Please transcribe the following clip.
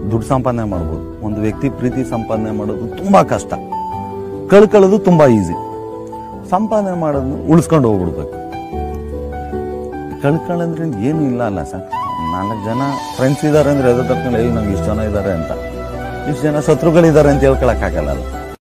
ದುಡ್ಡು ಸಂಪಾದನೆ ಮಾಡ್ಬೋದು. ಒಂದು ವ್ಯಕ್ತಿ ಪ್ರೀತಿ ಸಂಪಾದನೆ ಮಾಡೋದು ತುಂಬ ಕಷ್ಟ, ಕಳ್ಕೊಳ್ಳೋದು ತುಂಬ ಈಸಿ. ಸಂಪಾದನೆ ಮಾಡೋದನ್ನ ಉಳಿಸ್ಕೊಂಡು ಹೋಗ್ಬಿಡ್ಬೇಕು. ಕಳ್ಕೊಳ್ಳೋದ್ರಿಂದ ಏನೂ ಇಲ್ಲ ಅಲ್ಲ ಸರ್. 4 ಜನ ಫ್ರೆಂಡ್ಸ್ ಇದ್ದಾರೆ ಅಂದರೆ ಎದುರು ತರ್ಕೊಂಡು ನಂಗೆ ಇಷ್ಟು ಜನ ಇದ್ದಾರೆ ಅಂತ, ಇಷ್ಟು ಜನ ಶತ್ರುಗಳಿದ್ದಾರೆ ಅಂತ ಹೇಳ್ಕೊಳಕ್ಕಾಗಲ್ಲ.